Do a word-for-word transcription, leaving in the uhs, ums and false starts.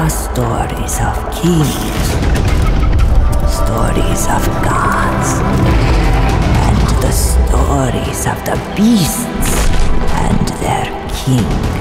are stories of kings, stories of gods, and the stories of the beasts and their kings.